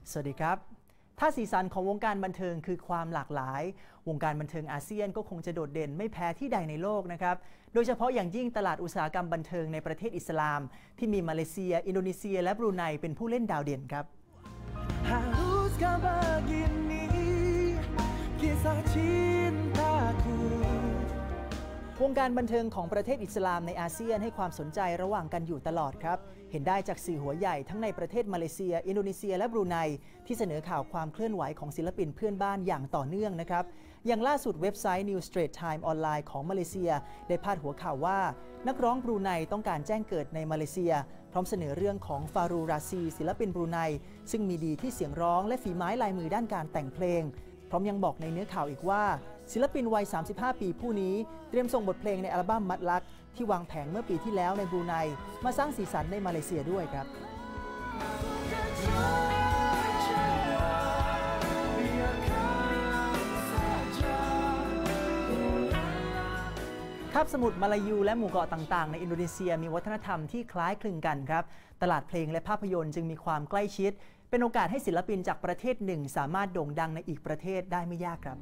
สวัสดีครับถ้าสีสันของวงการบันเทิงคือความหลากหลายวงการบันเทิงอาเซียนก็คงจะโดดเด่นไม่แพ้ที่ใดในโลกนะครับโดยเฉพาะอย่างยิ่งตลาดอุตสาหกรรมบันเทิงในประเทศอิสลามที่มีมาเลเซียอินโดนีเซียและบรูไนเป็นผู้เล่นดาวเด่นครับวงการบันเทิงของประเทศอิสลามในอาเซียนให้ความสนใจระหว่างกันอยู่ตลอดครับเห็นได้จากสื่อหัวใหญ่ทั้งในประเทศมาเลเซียอินโดนีเซียและบรูไนที่เสนอข่าวความเคลื่อนไหวของศิลปินเพื่อนบ้านอย่างต่อเนื่องนะครับอย่างล่าสุดเว็บไซต์ New Straits Times ออนไลน์ของมาเลเซียได้พาดหัวข่าวว่านักร้องบรูไนต้องการแจ้งเกิดในมาเลเซียพร้อมเสนอเรื่องของฟารูราซีศิลปินบรูไนซึ่งมีดีที่เสียงร้องและฝีไม้ลายมือด้านการแต่งเพลงพร้อมยังบอกในเนื้อข่าวอีกว่าศิลปินวัย 35 ปีผู้นี้เตรียมส่งบทเพลงในอัลบั้มมัดลักที่วางแผงเมื่อปีที่แล้วในบรูไนมาสร้างสีสันในมาเลเซียด้วยครับคาบสมุทรมาลายูและหมู่เกาะต่างๆในอินโดนีเซียมีวัฒนธรรมที่คล้ายคลึงกันครับตลาดเพลงและภาพยนตร์จึงมีความใกล้ชิดเป็นโอกาสให้ศิลปินจากประเทศหนึ่งสามารถโด่งดังในอีกประเทศได้ไม่ยากครับ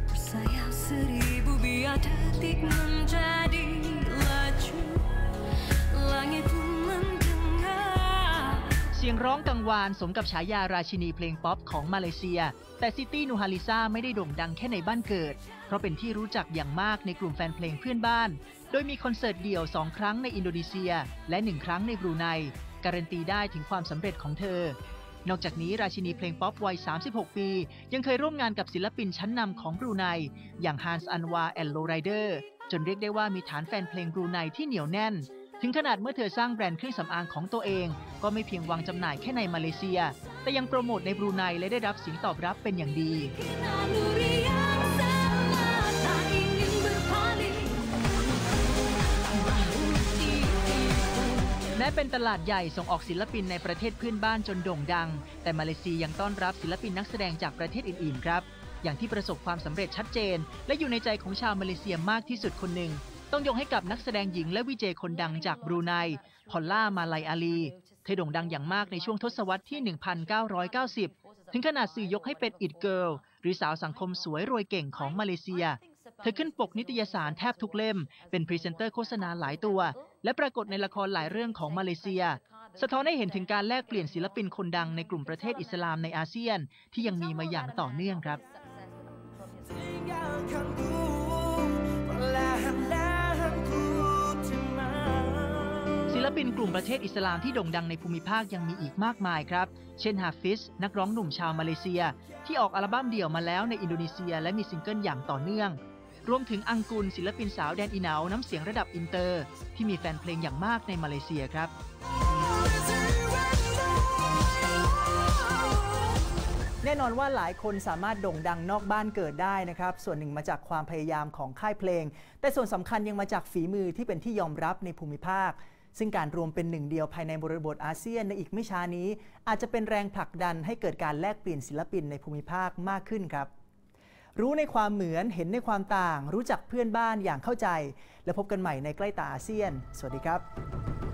เสียงร้องกังวานสมกับฉายาราชินีเพลงป๊อปของมาเลเซียแต่ซิตี้นูฮาลิซาไม่ได้โด่งดังแค่ในบ้านเกิดเพราะเป็นที่รู้จักอย่างมากในกลุ่มแฟนเพลงเพื่อนบ้านโดยมีคอนเสิร์ตเดี่ยว2 ครั้งในอินโดนีเซียและ1 ครั้งในบรูไนการันตีได้ถึงความสำเร็จของเธอนอกจากนี้ราชินีเพลงป๊อปวัย 36 ปียังเคยร่วมงานกับศิลปินชั้นนำของบรูไนอย่างฮานส์ อันวาแอนด์โลไรเดอร์จนเรียกได้ว่ามีฐานแฟนเพลงบรูไนที่เหนียวแน่นถึงขนาดเมื่อเธอสร้างแบรนด์เครื่องสำอางของตัวเองก็ไม่เพียงวางจำหน่ายแค่ในมาเลเซียแต่ยังโปรโมทในบรูไนและได้รับเสียงตอบรับเป็นอย่างดีแม้เป็นตลาดใหญ่ส่งออกศิลปินในประเทศเพื่อนบ้านจนโด่งดังแต่มาเลเซียยังต้อนรับศิลปินนักแสดงจากประเทศอื่นๆครับอย่างที่ประสบความสำเร็จชัดเจนและอยู่ในใจของชาวมาเลเซียมากที่สุดคนหนึ่งต้องยกให้กับนักแสดงหญิงและวีเจคนดังจากบรูไนพอลล่ามาลัยอาลีเธอโด่งดังอย่างมากในช่วงทศวรรษที่ 1990 ถึงขนาดสื่อยกให้เป็น It Girl หรือสาวสังคมสวยรวยเก่งของมาเลเซียเธอขึ้นปกนิตยสารแทบทุกเล่มเป็นพรีเซนเตอร์โฆษณาหลายตัวและปรากฏในละครหลายเรื่องของมาเลเซียสะท้อนให้เห็นถึงการแลกเปลี่ยนศิลปินคนดังในกลุ่มประเทศอิสลามในอาเซียนที่ยังมีมาอย่างต่อเนื่องครับศิลปินกลุ่มประเทศอิสลามที่โด่งดังในภูมิภาคยังมีอีกมากมายครับเช่นฮาฟิซนักร้องหนุ่มชาวมาเลเซียที่ออกอัลบั้มเดี่ยวมาแล้วในอินโดนีเซียและมีซิงเกิลอย่างต่อเนื่องรวมถึงอังกุลศิลปินสาวแดนอีเหนาน้ำเสียงระดับอินเตอร์ที่มีแฟนเพลงอย่างมากในมาเลเซียครับแน่นอนว่าหลายคนสามารถโด่งดังนอกบ้านเกิดได้นะครับส่วนหนึ่งมาจากความพยายามของค่ายเพลงแต่ส่วนสำคัญยังมาจากฝีมือที่เป็นที่ยอมรับในภูมิภาคซึ่งการรวมเป็นหนึ่งเดียวภายในบริบทอาเซียนในอีกไม่ช้านี้อาจจะเป็นแรงผลักดันให้เกิดการแลกเปลี่ยนศิลปินในภูมิภาคมากขึ้นครับรู้ในความเหมือนเห็นในความต่างรู้จักเพื่อนบ้านอย่างเข้าใจและพบกันใหม่ในใกล้ตาอาเซียนสวัสดีครับ